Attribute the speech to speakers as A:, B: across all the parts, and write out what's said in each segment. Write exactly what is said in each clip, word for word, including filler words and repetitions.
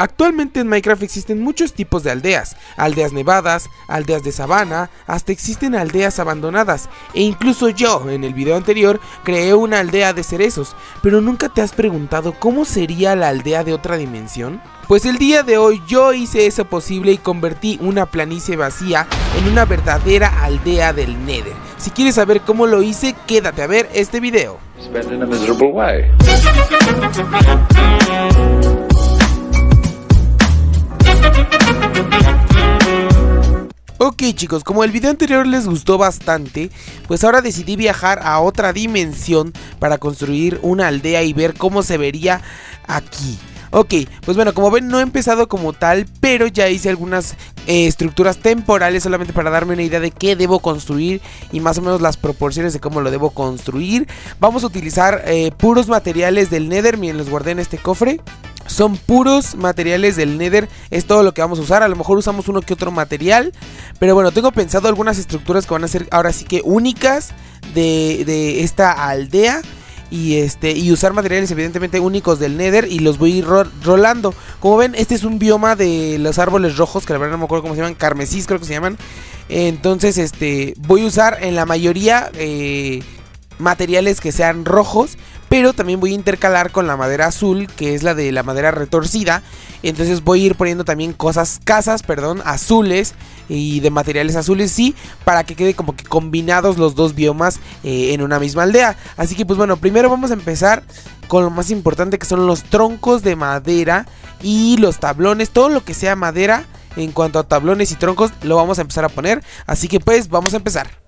A: Actualmente en Minecraft existen muchos tipos de aldeas, aldeas nevadas, aldeas de sabana, hasta existen aldeas abandonadas, e incluso yo en el video anterior creé una aldea de cerezos, pero ¿nunca te has preguntado cómo sería la aldea de otra dimensión? Pues el día de hoy yo hice eso posible y convertí una planicie vacía en una verdadera aldea del Nether. Si quieres saber cómo lo hice, quédate a ver este video. Ok chicos, como el video anterior les gustó bastante, pues ahora decidí viajar a otra dimensión para construir una aldea y ver cómo se vería aquí. Ok, pues bueno, como ven no he empezado como tal, pero ya hice algunas eh, estructuras temporales solamente para darme una idea de qué debo construir y más o menos las proporciones de cómo lo debo construir. Vamos a utilizar eh, puros materiales del Nether, miren, los guardé en este cofre. Son puros materiales del Nether, es todo lo que vamos a usar. A lo mejor usamos uno que otro material, pero bueno, tengo pensado algunas estructuras que van a ser ahora sí que únicas de, de esta aldea. Y este y usar materiales evidentemente únicos del Nether y los voy a ir ro rolando. Como ven, este es un bioma de los árboles rojos, que la verdad no me acuerdo cómo se llaman, carmesí creo que se llaman. Entonces este voy a usar en la mayoría eh, materiales que sean rojos, pero también voy a intercalar con la madera azul, que es la de la madera retorcida. Entonces voy a ir poniendo también cosas, casas, perdón, azules y de materiales azules, sí, para que quede como que combinados los dos biomas eh, en una misma aldea. Así que pues bueno, primero vamos a empezar con lo más importante, que son los troncos de madera y los tablones. Todo lo que sea madera en cuanto a tablones y troncos lo vamos a empezar a poner. Así que pues vamos a empezar.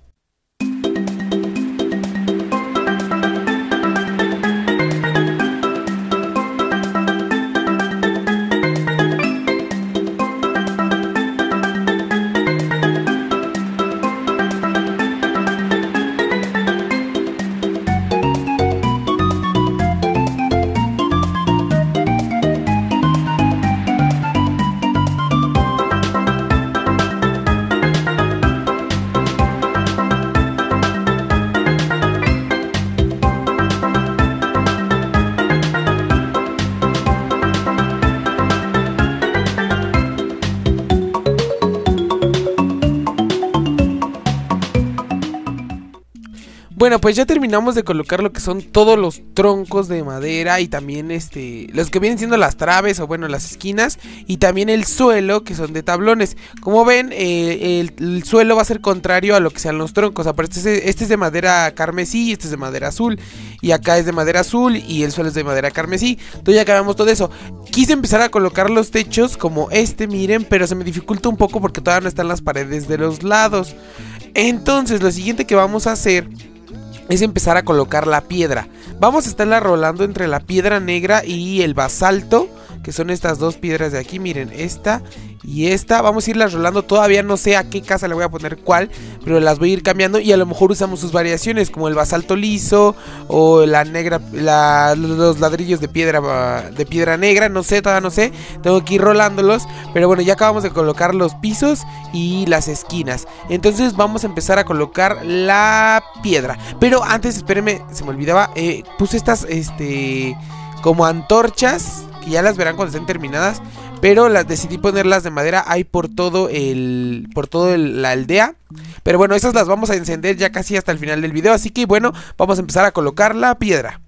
A: Bueno, pues ya terminamos de colocar lo que son todos los troncos de madera y también este los que vienen siendo las traves o bueno las esquinas y también el suelo, que son de tablones. Como ven, eh, el, el suelo va a ser contrario a lo que sean los troncos. Aparte este, este es de madera carmesí, este es de madera azul y acá es de madera azul y el suelo es de madera carmesí. Entonces ya acabamos todo eso. Quise empezar a colocar los techos como este, miren, pero se me dificulta un poco porque todavía no están las paredes de los lados. Entonces lo siguiente que vamos a hacer es empezar a colocar la piedra. Vamos a estarla rolando entre la piedra negra y el basalto, que son estas dos piedras de aquí, miren, esta y esta. Vamos a irlas rolando, todavía no sé a qué casa le voy a poner cuál, pero las voy a ir cambiando y a lo mejor usamos sus variaciones, como el basalto liso o la negra, la, los ladrillos de piedra de piedra negra, no sé, todavía no sé, tengo que ir rolándolos, pero bueno, ya acabamos de colocar los pisos y las esquinas. Entonces vamos a empezar a colocar la piedra, pero antes, espérenme, se me olvidaba, eh, puse estas, este, como antorchas, que ya las verán cuando estén terminadas, pero las decidí ponerlas de madera. Hay por todo el por todo el, la aldea, pero bueno, esas las vamos a encender ya casi hasta el final del video. Así que bueno, vamos a empezar a colocar la piedra.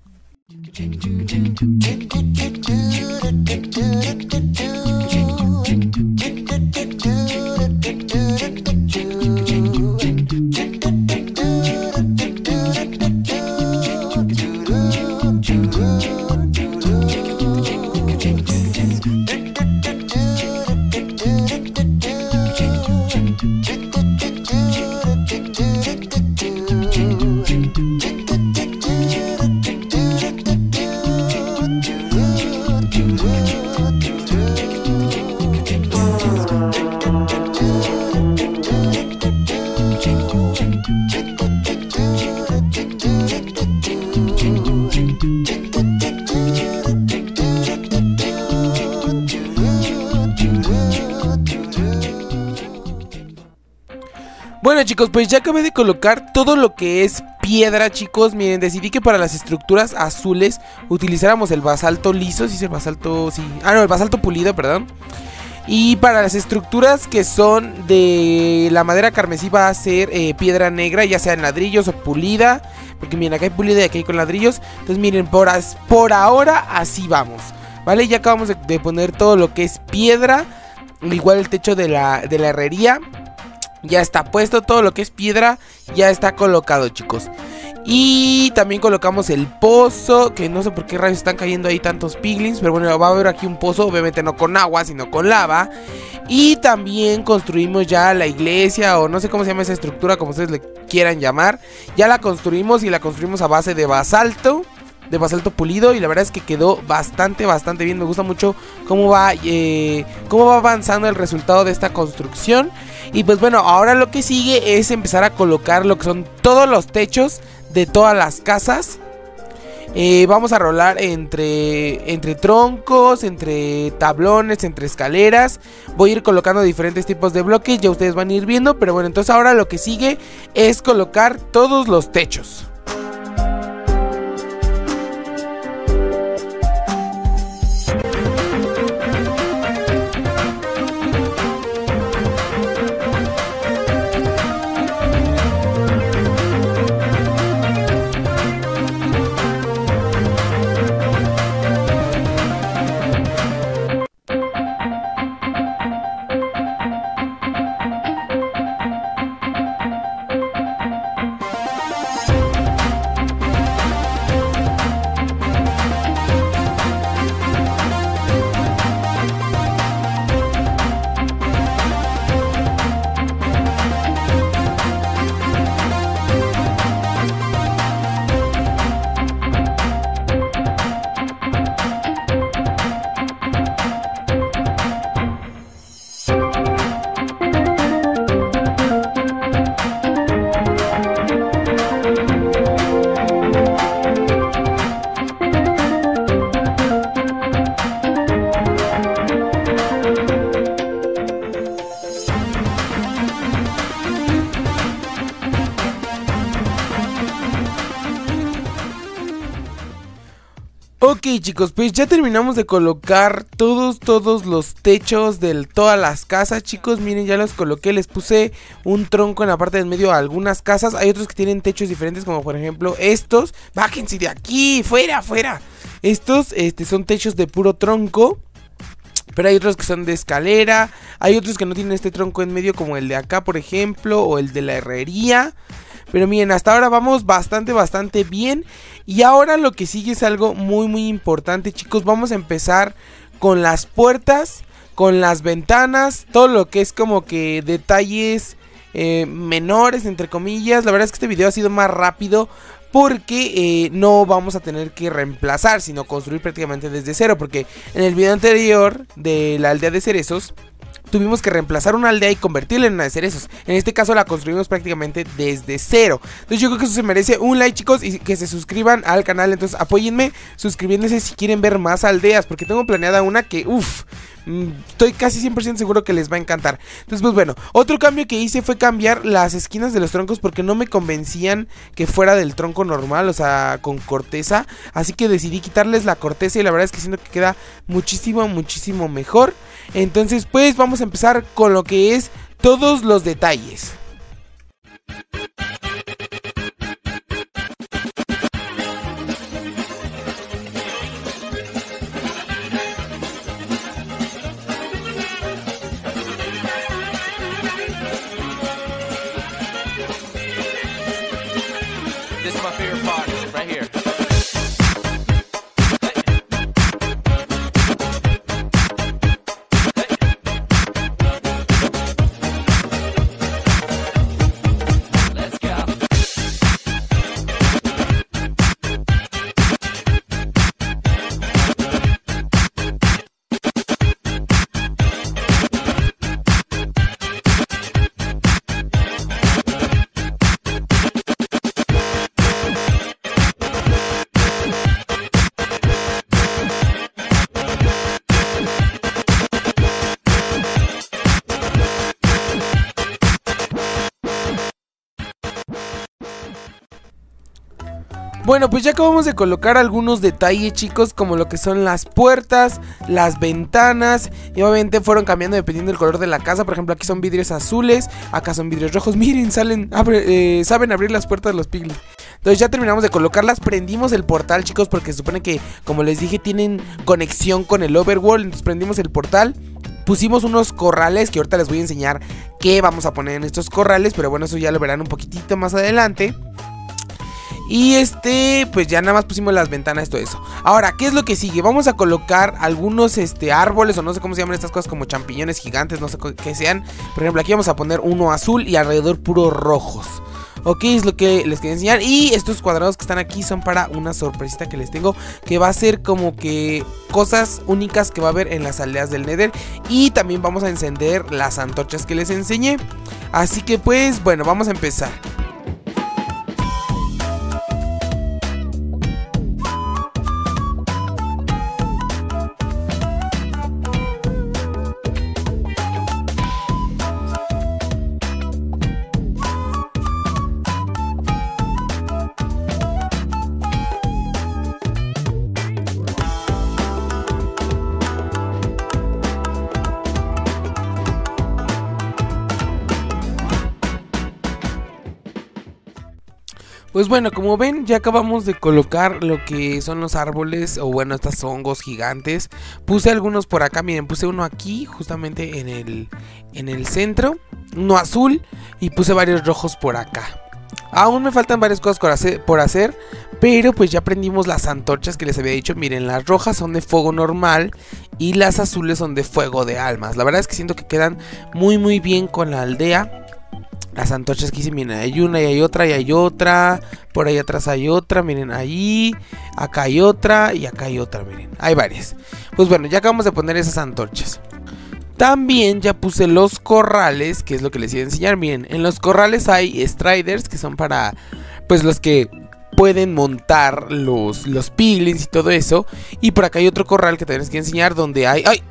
A: Bueno chicos, pues ya acabé de colocar todo lo que es piedra, chicos. Miren, decidí que para las estructuras azules utilizáramos el basalto liso. Si es el basalto, sí. Ah, no, el basalto pulido, perdón. Y para las estructuras que son de la madera carmesí va a ser eh, piedra negra, ya sea en ladrillos o pulida. Porque miren, acá hay pulida y aquí hay con ladrillos. Entonces miren, por, as, por ahora así vamos, ¿vale? Ya acabamos de, de poner todo lo que es piedra. Igual el techo de la, de la herrería ya está puesto, todo lo que es piedra ya está colocado, chicos. Y también colocamos el pozo, que no sé por qué rayos están cayendo ahí tantos piglins, pero bueno, va a haber aquí un pozo, obviamente no con agua, sino con lava. Y también construimos ya la iglesia, o no sé cómo se llama esa estructura, como ustedes le quieran llamar. Ya la construimos y la construimos a base de basalto, de basalto pulido, y la verdad es que quedó bastante, bastante bien. Me gusta mucho cómo va, eh, cómo va avanzando el resultado de esta construcción. Y pues bueno, ahora lo que sigue es empezar a colocar lo que son todos los techos de todas las casas. eh, Vamos a rolar entre, entre troncos, entre tablones, entre escaleras. Voy a ir colocando diferentes tipos de bloques, ya ustedes van a ir viendo. Pero bueno, entonces ahora lo que sigue es colocar todos los techos. Ok chicos, pues ya terminamos de colocar todos, todos los techos de todas las casas, chicos. Miren, ya los coloqué, les puse un tronco en la parte del medio a algunas casas. Hay otros que tienen techos diferentes, como por ejemplo estos. Bájense de aquí, fuera, fuera. Estos este, son techos de puro tronco, pero hay otros que son de escalera. Hay otros que no tienen este tronco en medio, como el de acá por ejemplo, o el de la herrería. Pero miren, hasta ahora vamos bastante, bastante bien. Y ahora lo que sigue es algo muy, muy importante, chicos. Vamos a empezar con las puertas, con las ventanas, todo lo que es como que detalles eh, menores, entre comillas. La verdad es que este video ha sido más rápido porque eh, no vamos a tener que reemplazar, sino construir prácticamente desde cero. Porque en el video anterior de la aldea de cerezos tuvimos que reemplazar una aldea y convertirla en una de cerezos. En este caso la construimos prácticamente desde cero. Entonces yo creo que eso se merece un like, chicos, y que se suscriban al canal. Entonces apóyenme suscribiéndose si quieren ver más aldeas, porque tengo planeada una que, uff, estoy casi cien por ciento seguro que les va a encantar. Entonces pues bueno, otro cambio que hice fue cambiar las esquinas de los troncos, porque no me convencían que fuera del tronco normal, o sea, con corteza. Así que decidí quitarles la corteza y la verdad es que siento que queda muchísimo, muchísimo mejor. Entonces pues vamos a empezar con lo que es todos los detalles.
B: This is my favorite part, right here. Let's go.
A: Bueno, pues ya acabamos de colocar algunos detalles, chicos, como lo que son las puertas, las ventanas, y obviamente fueron cambiando dependiendo del color de la casa. Por ejemplo, aquí son vidrios azules, acá son vidrios rojos. Miren, salen, abre, eh, saben abrir las puertas de los piglins. Entonces ya terminamos de colocarlas, prendimos el portal, chicos, porque se supone que, como les dije, tienen conexión con el overworld. Entonces prendimos el portal. Pusimos unos corrales que ahorita les voy a enseñar qué vamos a poner en estos corrales, pero bueno, eso ya lo verán un poquitito más adelante. Y este, pues ya nada más pusimos las ventanas, todo eso. Ahora, ¿qué es lo que sigue? Vamos a colocar algunos este, árboles, o no sé cómo se llaman estas cosas, como champiñones gigantes, no sé qué sean. Por ejemplo, aquí vamos a poner uno azul y alrededor puros rojos. Ok, es lo que les quería enseñar. Y estos cuadrados que están aquí son para una sorpresita que les tengo, que va a ser como que cosas únicas que va a haber en las aldeas del Nether. Y también vamos a encender las antorchas que les enseñé. Así que pues, bueno, vamos a empezar. Pues bueno, como ven, ya acabamos de colocar lo que son los árboles, o bueno, estos hongos gigantes. Puse algunos por acá, miren, puse uno aquí, justamente en el, en el centro, uno azul, y puse varios rojos por acá. Aún me faltan varias cosas por hacer, por hacer, pero pues ya prendimos las antorchas que les había dicho. Miren, las rojas son de fuego normal y las azules son de fuego de almas. La verdad es que siento que quedan muy muy bien con la aldea. Las antorchas que hice, miren, hay una y hay otra y hay otra. Por ahí atrás hay otra, miren, ahí. Acá hay otra y acá hay otra, miren, hay varias. Pues bueno, ya acabamos de poner esas antorchas. También ya puse los corrales, que es lo que les iba a enseñar. Miren, en los corrales hay striders, que son para, pues, los que pueden montar los, los piglins y todo eso. Y por acá hay otro corral que también les quiero enseñar, donde hay... ¡Ay!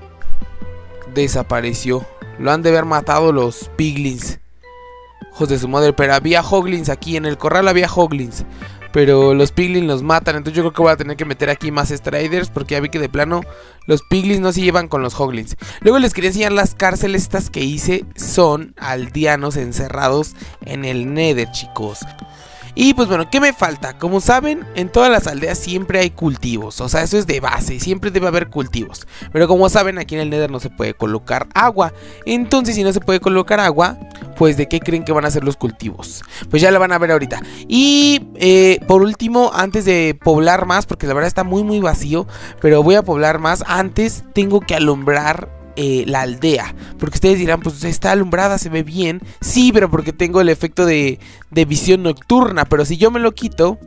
A: Desapareció. Lo han de haber matado los piglins. Hijos de su madre, pero había hoglins aquí, en el corral había hoglins, pero los piglins los matan. Entonces yo creo que voy a tener que meter aquí más striders, porque ya vi que de plano los piglins no se llevan con los hoglins. Luego les quería enseñar las cárceles estas que hice. Son aldeanos encerrados en el Nether, chicos. Y pues bueno, ¿qué me falta? Como saben, en todas las aldeas siempre hay cultivos. O sea, eso es de base, siempre debe haber cultivos. Pero como saben, aquí en el Nether no se puede colocar agua. Entonces, si no se puede colocar agua, pues ¿de qué creen que van a ser los cultivos? Pues ya lo van a ver ahorita. Y eh, por último, antes de poblar más, porque la verdad está muy muy vacío, pero voy a poblar más, antes tengo que alumbrar Eh, la aldea, porque ustedes dirán, pues está alumbrada, se ve bien. Sí, pero porque tengo el efecto de, de visión nocturna. Pero si yo me lo quito,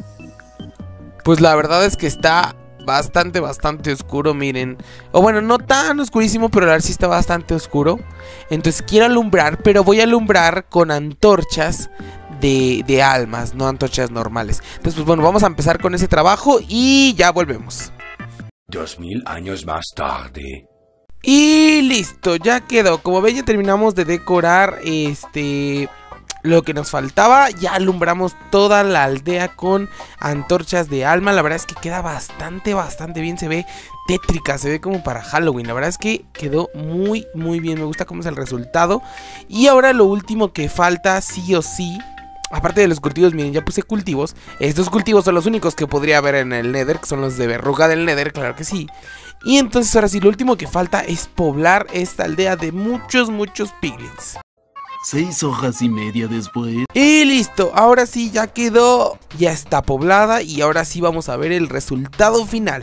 A: pues la verdad es que está bastante, bastante oscuro, miren. O bueno, no tan oscurísimo, pero la verdad sí está bastante oscuro. Entonces quiero alumbrar, pero voy a alumbrar con antorchas de, de almas, no antorchas normales. Entonces pues bueno, vamos a empezar con ese trabajo y ya volvemos.
C: Dos mil años más tarde.
A: Y listo, ya quedó. Como ven, ya terminamos de decorar este lo que nos faltaba. Ya alumbramos toda la aldea con antorchas de alma. La verdad es que queda bastante, bastante bien. Se ve tétrica, se ve como para Halloween. La verdad es que quedó muy, muy bien. Me gusta cómo es el resultado. Y ahora lo último que falta, sí o sí, aparte de los cultivos, miren, ya puse cultivos. Estos cultivos son los únicos que podría haber en el Nether, que son los de verruga del Nether, claro que sí. Y entonces ahora sí, lo último que falta es poblar esta aldea de muchos, muchos piglins.
D: Seis hojas y media después.
A: Y listo, ahora sí ya quedó, ya está poblada y ahora sí vamos a ver el resultado final.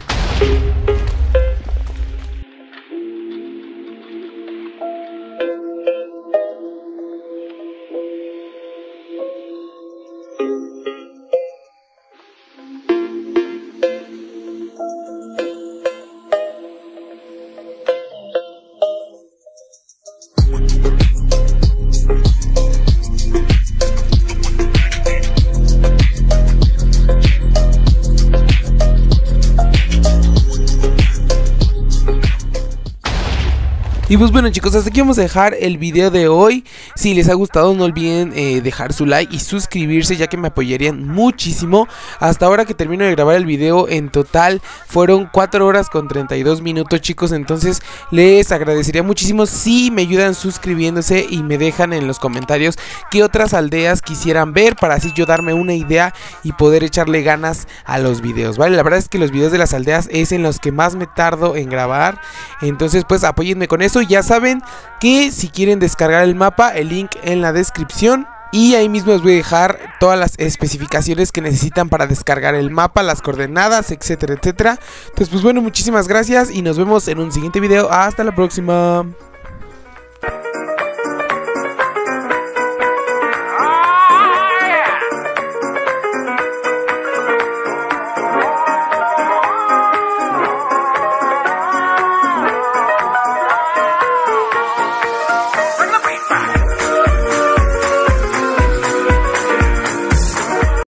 A: Y pues bueno chicos, hasta aquí vamos a dejar el video de hoy. Si les ha gustado no olviden eh, dejar su like y suscribirse, ya que me apoyarían muchísimo. Hasta ahora que termino de grabar el video, en total fueron cuatro horas con treinta y dos minutos chicos. Entonces les agradecería muchísimo si me ayudan suscribiéndose y me dejan en los comentarios qué otras aldeas quisieran ver, para así yo darme una idea y poder echarle ganas a los videos, ¿vale? La verdad es que los videos de las aldeas es en los que más me tardo en grabar. Entonces pues apóyenme con eso. Ya saben que si quieren descargar el mapa, el link en la descripción. Y ahí mismo os voy a dejar todas las especificaciones que necesitan para descargar el mapa, las coordenadas, etcétera, etcétera. Entonces pues bueno, muchísimas gracias y nos vemos en un siguiente video. Hasta la próxima.